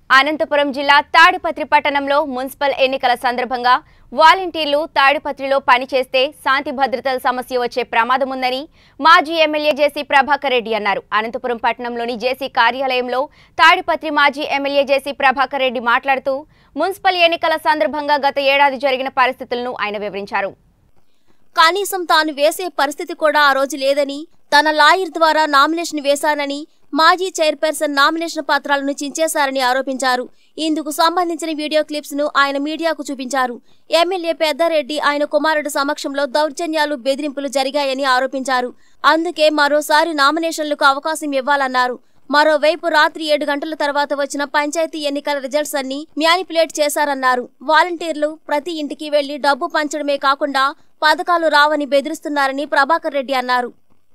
అనంతపురం జిల్లా తాడిపత్రి పట్టణంలో మున్సిపల్ ఎన్నికల సందర్భంగా వాలంటీర్లు తాడిపత్రిలో పనిచేస్తే శాంతి భద్రతల సమస్య వచ్చే ప్రమాదం ఉందని మాజీ ఎమ్మెల్యే జేసీ ప్రభాకర్ రెడ్డి అన్నారు. అనంతపురం పట్టణంలోని జేసీ కార్యాలయంలో తాడిపత్రి మాజీ ఎమ్మెల్యే జేసీ ప్రభాకర్ రెడ్డి మాట్లాడుతూ మున్సిపల్ ఎన్నికల సందర్భంగా గత ఏడాది జరిగిన పరిస్థితులను ఆయన వివరించారు. కనీసం తాను వేసే పరిస్థితి కూడా ఆ రోజు లేదని, తన లాయర్ ద్వారా నామినేషన్ వేశానని, మాజీ చైర్పర్సన్ నామినేషన్ పత్రాలను చించేశారని ఆరోపించారు. ఇందుకు సంబంధించిన వీడియో క్లిప్స్ ను ఆయన మీడియాకు చూపించారు. ఎమ్మెల్యే పెద్దారెడ్డి ఆయన కుమారుడు సమక్షంలో దౌర్జన్యాలు, బెదిరింపులు జరిగాయని ఆరోపించారు. అందుకే మరోసారి నామినేషన్లకు అవకాశం ఇవ్వాలన్నారు. మరోవైపు రాత్రి 7 గంటల తర్వాత వచ్చిన పంచాయతీ ఎన్నికల రిజల్ట్స్ అన్ని మ్యానిపులేట్ చేశారన్నారు. వాలంటీర్లు ప్రతి ఇంటికి వెళ్లి డబ్బు పంచడమే కాకుండా పథకాలు రావని బెదిరిస్తున్నారని ప్రభాకర్ రెడ్డి అన్నారు.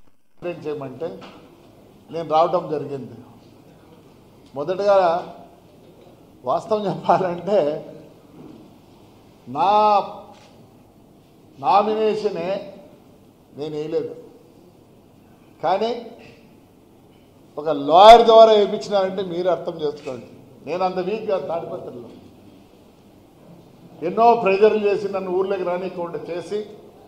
నేను రావడం జరిగింది. మొదటగా వాస్తవం చెప్పాలంటే నా నామినేషనే నేను వేయలేదు, కానీ ఒక లాయర్ ద్వారా వేయించినారంటే మీరు అర్థం చేసుకోండి. నేను అంత వీక్ కాదు. తాడిపత్రిలో ఎన్నో ప్రెజర్లు చేసి నన్ను ఊర్లోకి రానికుండా చేసి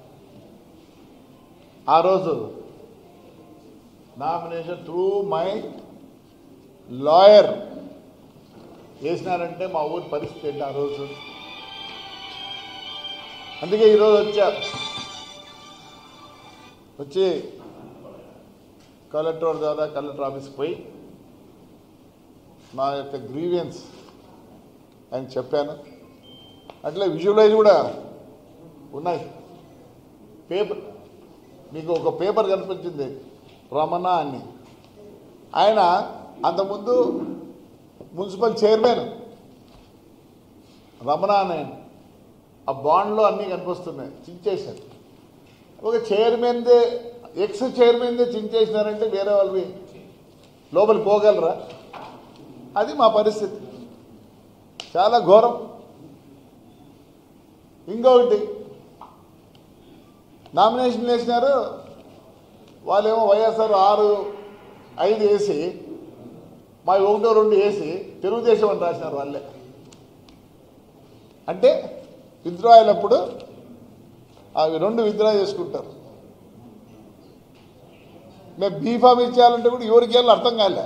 ఆ రోజు నామినేషన్ త్రూ మై లాయర్ వేసినారంటే మా ఊరి పరిస్థితి ఏంటి ఆ రోజు. అందుకే ఈరోజు వచ్చి కలెక్టర్ ద్వారా కలెక్టర్ ఆఫీస్కి పోయి నా యొక్క గ్రీవియన్స్ ఆయన చెప్పాను. అట్లా విజువలైజ్ కూడా ఉన్నాయి. పేపర్ మీకు ఒక పేపర్ కనిపించింది, రమణ అని. ఆయన అంతకుముందు మున్సిపల్ చైర్మన్ రమణ అని. ఆ బాండ్లో అన్నీ కనిపిస్తున్నాయి, చించేశారు. ఒక చైర్మన్దే, ఎక్స్ చైర్మన్దే చించేసినారంటే వేరే వాళ్ళవి లోపలికి పోగలరా? అది మా పరిస్థితి. చాలా ఘోరం. ఇంకొకటి, నామినేషన్ వేసినారు వాళ్ళేమో వైఎస్ఆర్ 6-5 వేసి మా 1-2 వేసి తెలుగుదేశం అని రాసినారు వాళ్ళే. అంటే విత్డ్రాయల్ అప్పుడు అవి 2 విత్డ్రా చేసుకుంటారు. మేము బీఫామ్ ఇచ్చేయాలంటే కూడా ఎవరికి వెళ్ళి అర్థం కాలే.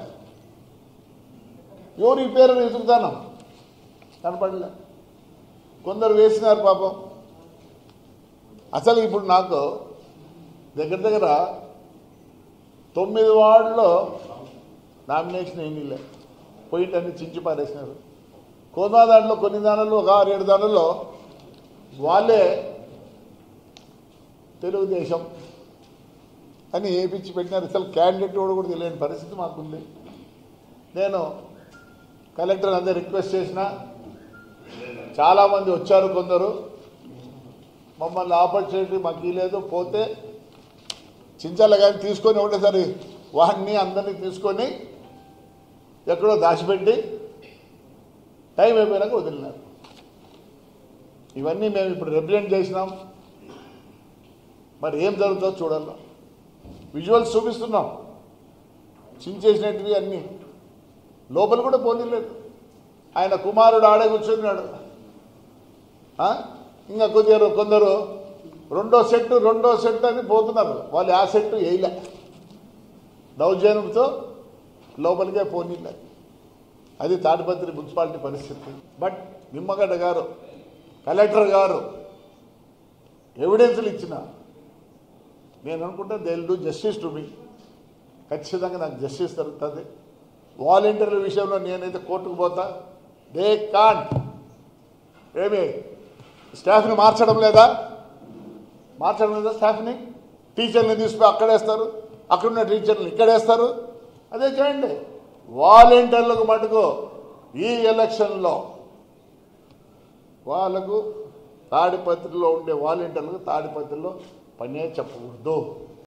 ఎవరు ఈ పేరు వెతుకుతాను కనపడలే. కొందరు వేసినారు పాపం. అసలు ఇప్పుడు నాకు దగ్గర 9 వార్డులో నామినేషన్ ఏమీ లే, పోయింటన్ని చించి పారేసినారు. కోదా దాంట్లో కొన్ని దానిలో ఒక 6-7 దానిలో వాళ్ళే తెలుగుదేశం అని ఏపించి పెట్టినారు. అసలు క్యాండిడేట్ కూడా తెలియని పరిస్థితి మాకుంది. నేను కలెక్టర్ అందరూ రిక్వెస్ట్ చేసిన, చాలామంది వచ్చారు. కొందరు మమ్మల్ని ఆపర్చునిటీ మాకు లేదు, పోతే చించాల కానీ తీసుకొని ఒకటేసారి వాడిని అందరినీ తీసుకొని ఎక్కడో దాచిపెట్టి టైం అయిపోయినాక వదిలినారు. ఇవన్నీ మేము ఇప్పుడు రిప్రజెంట్ చేసినాం. మరి ఏం జరుగుతుందో చూడాలి. విజువల్స్ చూపిస్తున్నాం, చించేసినట్టువి అన్నీ. లోపల కూడా పోనీలేదు. ఆయన కుమారుడు ఆడే కూర్చున్నాడు. ఇంకా కొందరు రెండో సెట్ అని పోతున్నారు. వాళ్ళు ఆ సెట్ వేయలే, దౌర్జన్యంతో లోపలికే పోనీలే. అది తాడిపత్రి మున్సిపాలిటీ పరిస్థితి. బట్ నిమ్మగడ్డ గారు, కలెక్టర్ గారు ఎవిడెన్స్లు ఇచ్చిన, నేను అనుకుంటే they will do justice to me. ఖచ్చితంగా నాకు జస్టిస్ దొరుకుతుంది. వాలంటీర్ల విషయంలో నేనైతే కోర్టుకు పోతా. దే కాంట్ ఏమి స్టాఫ్ని మార్చడం లేదా స్టాఫ్ని. టీచర్ని తీసుకుని అక్కడేస్తారు, అక్కడున్న టీచర్ని ఇక్కడేస్తారు. అదే చేయండి. వాలంటీర్లకు మటుకు ఈ ఎలక్షన్లో వాళ్ళకు తాడిపత్రిలో ఉండే వాలంటీర్లకు తాడిపత్రిలో పనే చెప్పకూడదు.